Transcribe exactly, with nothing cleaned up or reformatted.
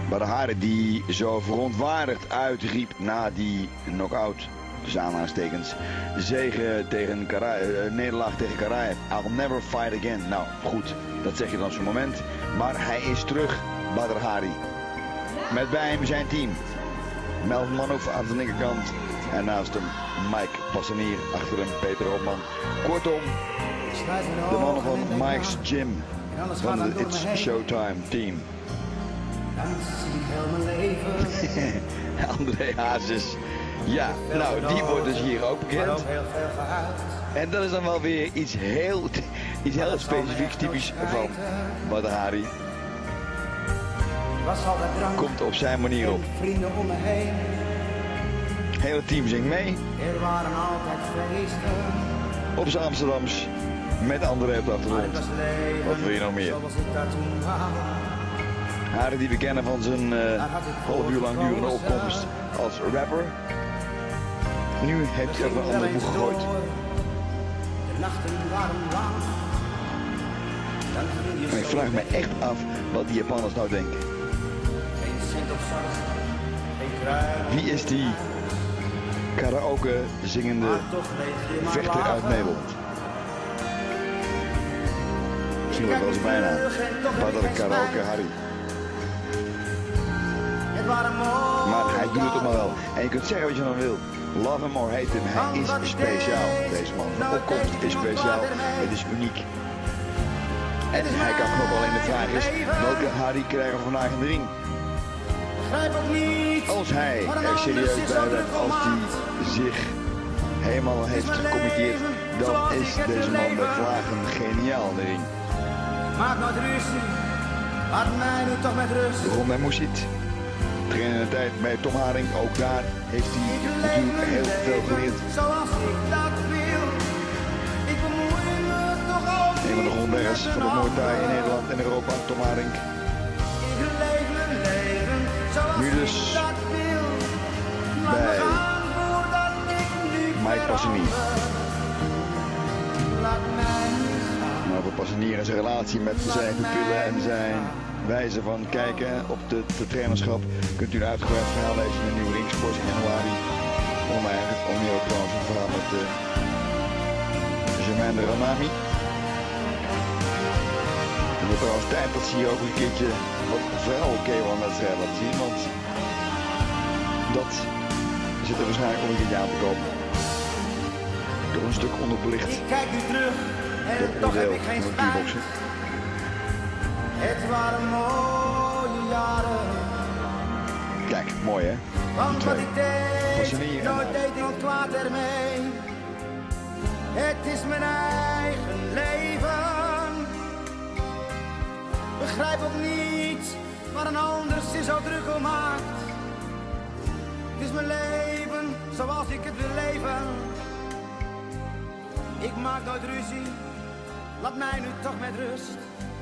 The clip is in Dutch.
Badr Hari die zo verontwaardigd uitriep na die knock-out, tussen aanhalingstekens, zege tegen Karaev, uh, nederlaag tegen Karaev. I'll never fight again. Nou goed, dat zeg je dan op zo'n moment. Maar hij is terug, Badr Hari. Met bij hem zijn team. Melvin Manhoef aan de linkerkant. En naast hem Mike Passanier, achter hem Peter Hopman. Kortom, de mannen van Mike's Gym van het It's Showtime team. André Hazes. Ja, nou die wordt dus hier ook bekend. En dat is dan wel weer iets heel, iets heel specifieks, typisch van Badr Hari. Komt op zijn manier op. Het hele team zingt mee. Er waren altijd feesten. Op zijn Amsterdams. Met André op de achtergrond. Wat wil je nog meer? Hari die we kennen van zijn uh, half uur lang durende opkomst als rapper. Nu heeft hij ook een ander boek gegooid. De nachten waren lang. En ik vraag me echt af wat die Japanners nou denken. Wie is die karaoke zingende vechter uit Nederland? Misschien wordt wel zijn bijnaam. Badr Karaoke Hari. Maar hij doet het toch maar wel. En je kunt zeggen wat je dan wil. Love him or hate him. Hij is speciaal. Deze man. Zijn opkomst is speciaal. Het is uniek. En hij kan knokken. Alleen de vraag is, welke Hari krijgen we vandaag in de ring? Als hij er serieus bij bent, als hij zich helemaal heeft gecommitteerd, dan is deze man bij vlagen geniaal in de ring. Maak nooit ruzie, laat mij nu toch met rust. Ron en Moesit, trainer in de tijd bij Tom Haring, ook daar heeft hij natuurlijk heel veel geleerd. Zoals ik dat wil, ik bemoei me toch ook. Een van de grondleggers van het Muay Thai in Nederland en Europa, Tom Haring. Ik leef mijn leven zoals Nu dus ik dat wil. bij Mike Passanier. Laat mij nu gaan. Maar voor Passanier en zijn relatie met zijn pupillen en zijn wijze van kijken op de, de trainerschap kunt u een uitgebreid verhaal lezen in de nieuwe Ringsport in januari. Om eigenlijk om hier ook trouwens een verhaal met de Jermaine Ranami. Het wordt trouwens tijd dat ze hier ook een keertje wat vrouwen K één wedstrijd laten zien, want dat zit er waarschijnlijk om een keertje aan te komen. Door een stuk onderbelicht. Ik kijk nu terug en Dat toch heb onderdeel ik geen van het spijt. kickboksen. Het waren mooie jaren. Kijk, mooi hè? Want wat ik Passanier deed, en nooit deed iemand kwaad ermee. Het is mijn eigen leven. Begrijp ook niet waar een ander zich zo druk om maakt. Het is mijn leven zoals ik het wil leven. Ik maak nooit ruzie, laat mij nu toch met rust.